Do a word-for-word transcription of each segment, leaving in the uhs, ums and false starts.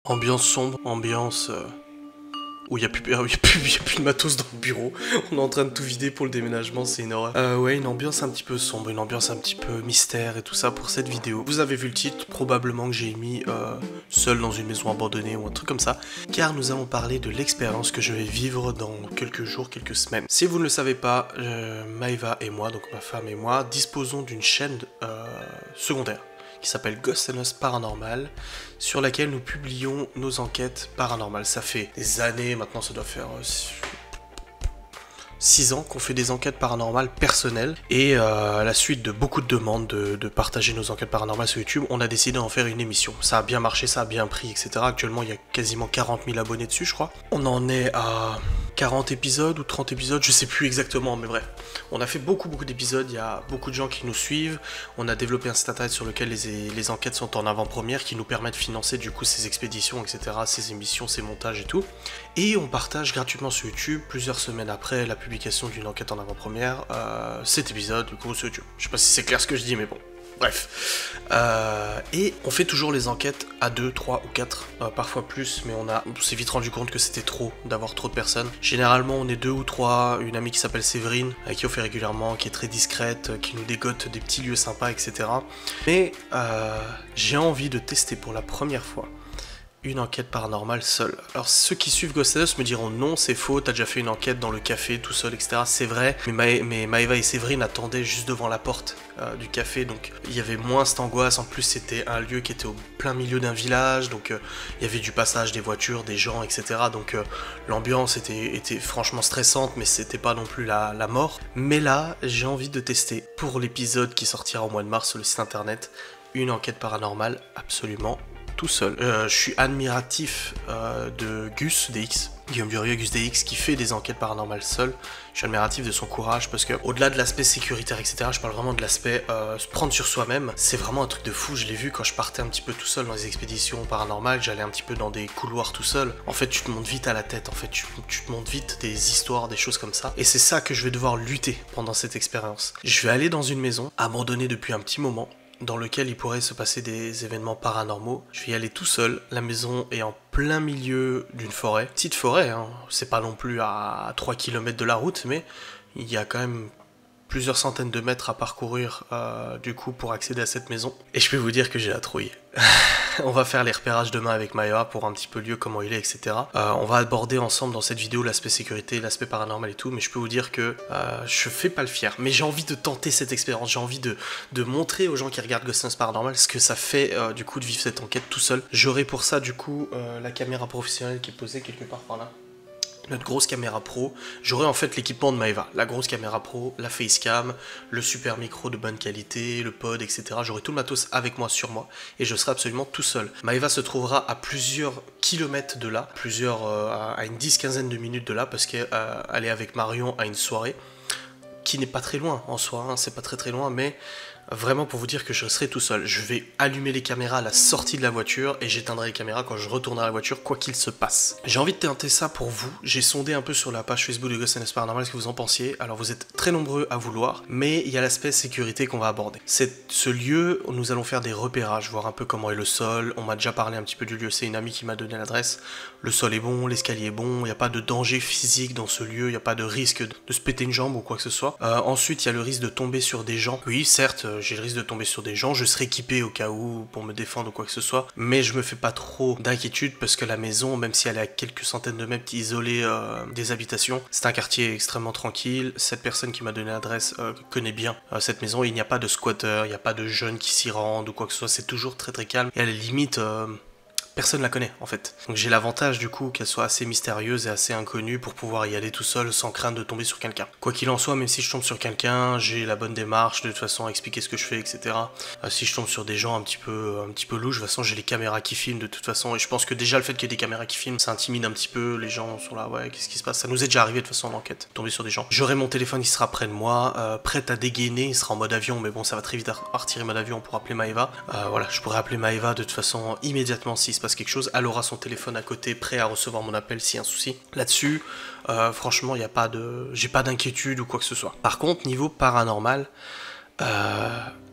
Ambiance sombre, ambiance euh, où il n'y a, plus, y a, plus, y a plus de matos dans le bureau. On est en train de tout vider pour le déménagement, c'est une horreur. Euh, ouais, une ambiance un petit peu sombre, une ambiance un petit peu mystère et tout ça pour cette vidéo. Vous avez vu le titre, probablement que j'ai mis euh, seul dans une maison abandonnée ou un truc comme ça, car nous allons parler de l'expérience que je vais vivre dans quelques jours, quelques semaines. Si vous ne le savez pas, euh, Maeva et moi, donc ma femme et moi, disposons d'une chaîne euh, secondaire qui s'appelle Ghost and Us Paranormal, sur laquelle nous publions nos enquêtes paranormales. Ça fait des années, maintenant ça doit faire six ans qu'on fait des enquêtes paranormales personnelles, et euh, à la suite de beaucoup de demandes de, de partager nos enquêtes paranormales sur YouTube, on a décidé d'en faire une émission. Ça a bien marché, ça a bien pris, et cetera. Actuellement il y a quasiment quarante mille abonnés dessus, je crois. On en est à quarante épisodes ou trente épisodes, je sais plus exactement, mais bref. On a fait beaucoup beaucoup d'épisodes, il y a beaucoup de gens qui nous suivent, on a développé un site internet sur lequel les, les enquêtes sont en avant-première, qui nous permet de financer du coup ces expéditions, et cetera, ces émissions, ces montages et tout. Et on partage gratuitement sur YouTube, plusieurs semaines après la publication d'une enquête en avant-première, euh, cet épisode du coup sur YouTube. Je sais pas si c'est clair ce que je dis, mais bon. Bref, euh, et on fait toujours les enquêtes à deux, trois ou quatre, euh, parfois plus, mais on a, on s'est vite rendu compte que c'était trop, d'avoir trop de personnes. Généralement on est deux ou trois, une amie qui s'appelle Séverine, avec qui on fait régulièrement, qui est très discrète, qui nous dégote des petits lieux sympas, et cetera. Mais euh, j'ai envie de tester pour la première fois une enquête paranormale seule. Alors ceux qui suivent Ghost and Us me diront non, c'est faux, t'as déjà fait une enquête dans le café tout seul, et cetera. C'est vrai, mais, Ma mais Maeva et Séverine attendaient juste devant la porte euh, du café, donc il y avait moins cette angoisse. En plus c'était un lieu qui était au plein milieu d'un village, donc euh, il y avait du passage des voitures, des gens, et cetera. Donc euh, l'ambiance était, était franchement stressante, mais c'était pas non plus la, la mort. Mais là, j'ai envie de tester, pour l'épisode qui sortira au mois de mars sur le site internet, une enquête paranormale absolument tout seul. Euh, je suis admiratif euh, de Gus D X, Guillaume Durieux, Gus D X, qui fait des enquêtes paranormales seul. Je suis admiratif de son courage parce que, au-delà de l'aspect sécuritaire, et cetera, je parle vraiment de l'aspect euh, se prendre sur soi-même. C'est vraiment un truc de fou. Je l'ai vu quand je partais un petit peu tout seul dans les expéditions paranormales. J'allais un petit peu dans des couloirs tout seul. En fait, tu te montes vite à la tête. En fait, tu, tu te montes vite des histoires, des choses comme ça. Et c'est ça que je vais devoir lutter pendant cette expérience. Je vais aller dans une maison abandonnée depuis un petit moment, dans lequel il pourrait se passer des événements paranormaux. Je vais y aller tout seul, la maison est en plein milieu d'une forêt. Petite forêt, hein. C'est pas non plus à trois kilomètres de la route, mais il y a quand même plusieurs centaines de mètres à parcourir euh, du coup pour accéder à cette maison. Et je peux vous dire que j'ai la trouille. On va faire les repérages demain avec Maeva pour un petit peu le lieu, comment il est, et cetera. Euh, on va aborder ensemble dans cette vidéo l'aspect sécurité, l'aspect paranormal et tout, mais je peux vous dire que euh, je fais pas le fier. Mais j'ai envie de tenter cette expérience, j'ai envie de, de montrer aux gens qui regardent Ghost and Us Paranormal ce que ça fait euh, du coup de vivre cette enquête tout seul. J'aurai pour ça du coup euh, la caméra professionnelle qui est posée quelque part par là. Notre grosse caméra pro, j'aurai en fait l'équipement de Maeva, la grosse caméra pro, la facecam, le super micro de bonne qualité, le pod, et cetera. J'aurai tout le matos avec moi, sur moi, et je serai absolument tout seul. Maeva se trouvera à plusieurs kilomètres de là, plusieurs, euh, à une dix-quinzaine de minutes de là, parce qu'elle euh, est avec Marion à une soirée, qui n'est pas très loin en soi, hein, c'est pas très très loin, mais vraiment pour vous dire que je serai tout seul. Je vais allumer les caméras à la sortie de la voiture et j'éteindrai les caméras quand je retournerai à la voiture, quoi qu'il se passe. J'ai envie de tenter ça pour vous. J'ai sondé un peu sur la page Facebook de Ghost and Us Paranormal ce que vous en pensiez. Alors vous êtes très nombreux à vouloir, mais il y a l'aspect sécurité qu'on va aborder. C'est ce lieu où nous allons faire des repérages, voir un peu comment est le sol. On m'a déjà parlé un petit peu du lieu, c'est une amie qui m'a donné l'adresse. Le sol est bon, l'escalier est bon, il n'y a pas de danger physique dans ce lieu, il n'y a pas de risque de se péter une jambe ou quoi que ce soit. Euh, ensuite, il y a le risque de tomber sur des gens. Oui, certes, j'ai le risque de tomber sur des gens, je serai équipé au cas où pour me défendre ou quoi que ce soit, mais je me fais pas trop d'inquiétude parce que la maison, même si elle est à quelques centaines de mètres isolée euh, des habitations, c'est un quartier extrêmement tranquille. Cette personne qui m'a donné l'adresse euh, connaît bien euh, cette maison, il n'y a pas de squatteurs, il n'y a pas de jeunes qui s'y rendent ou quoi que ce soit, c'est toujours très très calme et à la limite euh, personne la connaît en fait. Donc j'ai l'avantage du coup qu'elle soit assez mystérieuse et assez inconnue pour pouvoir y aller tout seul sans crainte de tomber sur quelqu'un. Quoi qu'il en soit, même si je tombe sur quelqu'un, j'ai la bonne démarche de toute façon à expliquer ce que je fais, et cetera. Euh, si je tombe sur des gens un petit peu un petit peu louches, de toute façon j'ai les caméras qui filment de toute façon, et je pense que déjà le fait qu'il y ait des caméras qui filment, ça intimide un petit peu, les gens sont là, ouais, qu'est-ce qui se passe? Ça nous est déjà arrivé de toute façon en enquête, tomber sur des gens. J'aurai mon téléphone qui sera près de moi, euh, prêt à dégainer, il sera en mode avion, mais bon ça va très vite à retirer mode avion pour appeler Maeva. Euh, voilà, je pourrais appeler Maeva de toute façon immédiatement s'il se passe quelque chose. Elle aura son téléphone à côté, prêt à recevoir mon appel s'il y a un souci. Là-dessus, euh, franchement, il n'y a pas de, j'ai pas d'inquiétude ou quoi que ce soit. Par contre, niveau paranormal, euh,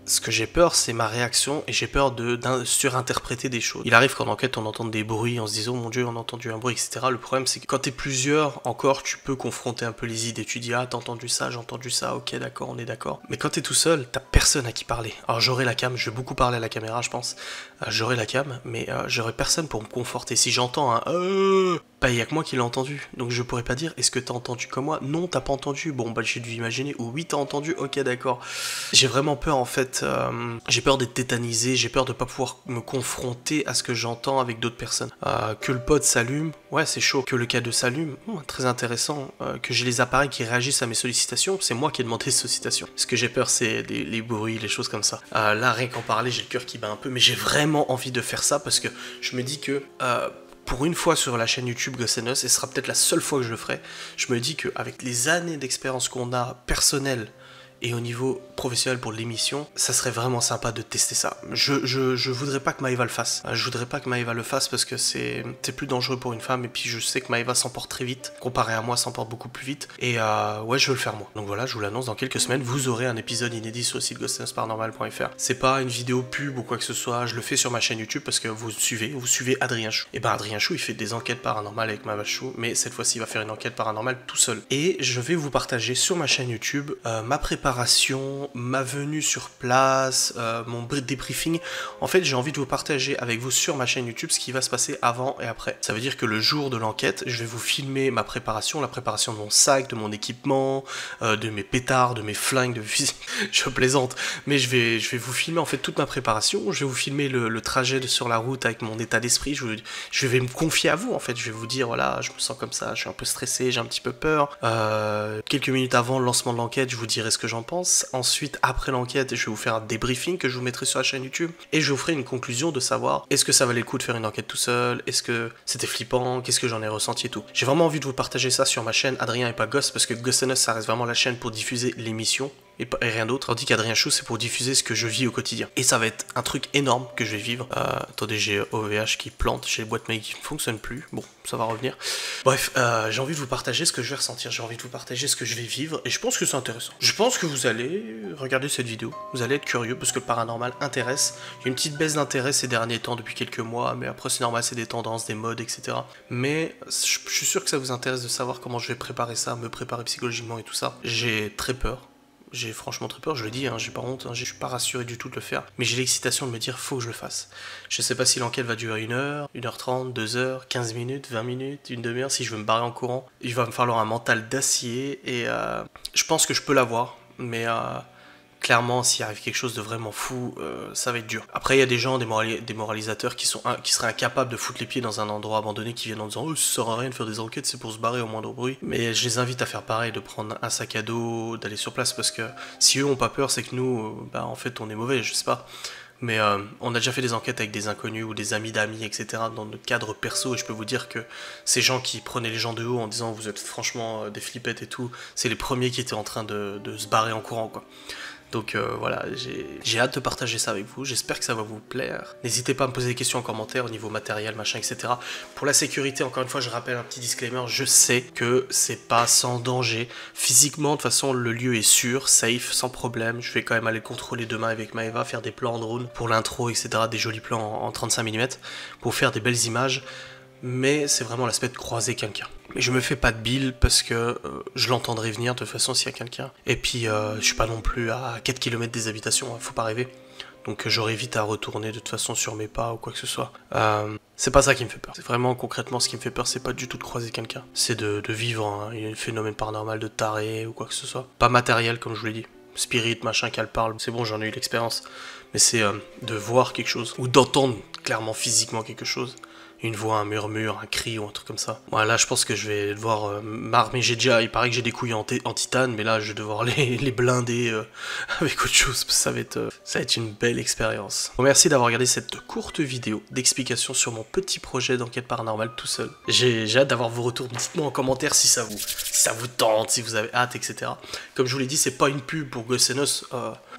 Ce que j'ai peur, c'est ma réaction et j'ai peur de surinterpréter des choses. Il arrive qu'en enquête, on entende des bruits, on se dit « Oh mon Dieu, on a entendu un bruit, et cetera » Le problème, c'est que quand t'es plusieurs, encore, tu peux confronter un peu les idées. Tu dis « Ah, t'as entendu ça, j'ai entendu ça, ok, d'accord, on est d'accord. » Mais quand t'es tout seul, t'as personne à qui parler. Alors j'aurai la cam, je vais beaucoup parler à la caméra, je pense. Euh, j'aurai la cam, mais euh, j'aurai personne pour me conforter. Si j'entends un euh, bah il y a que moi qui l'ai entendu. Donc je pourrais pas dire « Est-ce que t'as entendu comme moi ?» Non, t'as pas entendu. Bon, bah j'ai dû imaginer. Ou oui, t'as entendu, ok, d'accord. J'ai vraiment peur, en fait. Euh, j'ai peur d'être tétanisé, j'ai peur de pas pouvoir me confronter à ce que j'entends avec d'autres personnes. Euh, que le pod s'allume, ouais c'est chaud. Que le K deux s'allume, oh, très intéressant. Euh, que j'ai les appareils qui réagissent à mes sollicitations, c'est moi qui ai demandé ces sollicitations. Ce que j'ai peur, c'est les, les bruits, les choses comme ça. Euh, là, rien qu'en parler, j'ai le cœur qui bat un peu, mais j'ai vraiment envie de faire ça parce que je me dis que... Euh, pour une fois sur la chaîne YouTube Ghost and Us, et ce sera peut-être la seule fois que je le ferai, je me dis qu'avec les années d'expérience qu'on a personnelle et au niveau professionnel pour l'émission, ça serait vraiment sympa de tester ça. Je, je, je voudrais pas que Maëva le fasse. Je voudrais pas que Maëva le fasse parce que c'est plus dangereux pour une femme et puis je sais que Maëva s'emporte très vite. Comparé à moi, s'emporte beaucoup plus vite. Et euh, ouais, je veux le faire moi. Donc voilà, je vous l'annonce, dans quelques semaines, vous aurez un épisode inédit sur le site ghost and us paranormal point f r. C'est pas une vidéo pub ou quoi que ce soit, je le fais sur ma chaîne YouTube parce que vous suivez, vous suivez Adrien Chou. Et ben Adrien Chou, il fait des enquêtes paranormales avec Maëva Chou, mais cette fois-ci, il va faire une enquête paranormale tout seul. Et je vais vous partager sur ma chaîne YouTube euh, ma préparation, ma venue sur place, euh, mon débriefing. En fait, j'ai envie de vous partager avec vous sur ma chaîne YouTube ce qui va se passer avant et après. Ça veut dire que le jour de l'enquête, je vais vous filmer ma préparation, la préparation de mon sac, de mon équipement, euh, de mes pétards, de mes flingues, de fusil. Je plaisante, mais je vais, je vais vous filmer en fait toute ma préparation. Je vais vous filmer le, le trajet de, sur la route avec mon état d'esprit. Je, je vais me confier à vous en fait. Je vais vous dire voilà, je me sens comme ça, je suis un peu stressé, j'ai un petit peu peur. Euh, quelques minutes avant le lancement de l'enquête, je vous dirai ce que j'en pense. Ensuite, après l'enquête, je vais vous faire un débriefing que je vous mettrai sur la chaîne YouTube et je vous ferai une conclusion de savoir est-ce que ça valait le coup de faire une enquête tout seul, est-ce que c'était flippant, qu'est-ce que j'en ai ressenti et tout. J'ai vraiment envie de vous partager ça sur ma chaîne Adrien et pas Ghost parce que Ghost and Us ça reste vraiment la chaîne pour diffuser l'émission et, et rien d'autre. Tandis qu'Adrien Chou c'est pour diffuser ce que je vis au quotidien. Et ça va être un truc énorme que je vais vivre. Euh, attendez, j'ai O V H qui plante, j'ai les boîtes mail qui ne fonctionnent plus. Bon, ça va revenir. Bref, euh, j'ai envie de vous partager ce que je vais ressentir, j'ai envie de vous partager ce que je vais vivre et je pense que c'est intéressant. Je pense que vous allez regarder cette vidéo, vous allez être curieux parce que le paranormal intéresse. Il y a une petite baisse d'intérêt ces derniers temps depuis quelques mois, mais après c'est normal, c'est des tendances, des modes, et cetera. Mais je, je suis sûr que ça vous intéresse de savoir comment je vais préparer ça, me préparer psychologiquement et tout ça. J'ai très peur. J'ai franchement très peur, je le dis, hein, j'ai pas honte, hein, je suis pas rassuré du tout de le faire, mais j'ai l'excitation de me dire faut que je le fasse. Je sais pas si l'enquête va durer une heure, une heure trente, deux heures, quinze minutes, vingt minutes, une demi-heure, si je veux me barrer en courant. Il va me falloir un mental d'acier et euh, je pense que je peux l'avoir, mais euh, clairement s'il arrive quelque chose de vraiment fou, euh, ça va être dur. Après il y a des gens, des, morali des moralisateurs qui, sont, qui seraient incapables de foutre les pieds dans un endroit abandonné, qui viennent en disant oh ça sert à rien de faire des enquêtes, c'est pour se barrer au moindre bruit. Mais je les invite à faire pareil, de prendre un sac à dos, d'aller sur place, parce que si eux ont pas peur, c'est que nous, euh, bah en fait on est mauvais, je sais pas. Mais euh, on a déjà fait des enquêtes avec des inconnus ou des amis d'amis, et cetera dans notre cadre perso, et je peux vous dire que ces gens qui prenaient les gens de haut en disant vous êtes franchement euh, des flippettes et tout, c'est les premiers qui étaient en train de, de se barrer en courant quoi. Donc euh, voilà, j'ai hâte de partager ça avec vous, j'espère que ça va vous plaire. N'hésitez pas à me poser des questions en commentaire au niveau matériel, machin, et cetera. Pour la sécurité, encore une fois, je rappelle un petit disclaimer, je sais que c'est pas sans danger. Physiquement, de toute façon, le lieu est sûr, safe, sans problème. Je vais quand même aller contrôler demain avec Maëva, faire des plans en drone pour l'intro, et cetera. Des jolis plans en trente-cinq millimètres pour faire des belles images. Mais c'est vraiment l'aspect de croiser quelqu'un. Mais je me fais pas de bile parce que euh, je l'entendrai venir de toute façon s'il y a quelqu'un. Et puis euh, je suis pas non plus à quatre kilomètres des habitations, hein, faut pas rêver. Donc euh, j'aurai vite à retourner de toute façon sur mes pas ou quoi que ce soit. Euh, c'est pas ça qui me fait peur. C'est vraiment concrètement ce qui me fait peur, c'est pas du tout de croiser quelqu'un. C'est de, de vivre hein, un phénomène paranormal de taré ou quoi que ce soit. Pas matériel comme je vous l'ai dit. Spirit, machin, qu'elle parle, c'est bon, j'en ai eu l'expérience. Mais c'est euh, de voir quelque chose ou d'entendre clairement physiquement quelque chose. Une voix, un murmure, un cri ou un truc comme ça. Voilà, là je pense que je vais devoir euh, m'armer. J'ai déjà, il paraît que j'ai des couilles en, en titane, mais là je vais devoir les, les blinder euh, avec autre chose. Parce que ça va être, euh, ça va être une belle expérience. Bon, merci d'avoir regardé cette courte vidéo d'explication sur mon petit projet d'enquête paranormale tout seul. J'ai hâte d'avoir vos retours. Dites-moi en commentaire si ça vous, si ça vous tente, si vous avez hâte, et cetera. Comme je vous l'ai dit, c'est pas une pub pour Ghost and Us. Euh,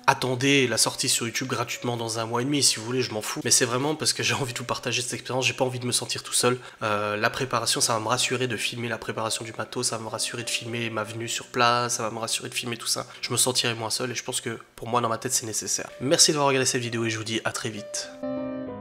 attendez la sortie sur YouTube gratuitement dans un mois et demi si vous voulez, je m'en fous. Mais c'est vraiment parce que j'ai envie de vous partager cette expérience, j'ai pas envie de me sentir tout seul. Euh, la préparation, ça va me rassurer de filmer la préparation du matos, ça va me rassurer de filmer ma venue sur place, ça va me rassurer de filmer tout ça. Je me sentirai moins seul et je pense que pour moi dans ma tête c'est nécessaire. Merci d'avoir regardé cette vidéo et je vous dis à très vite.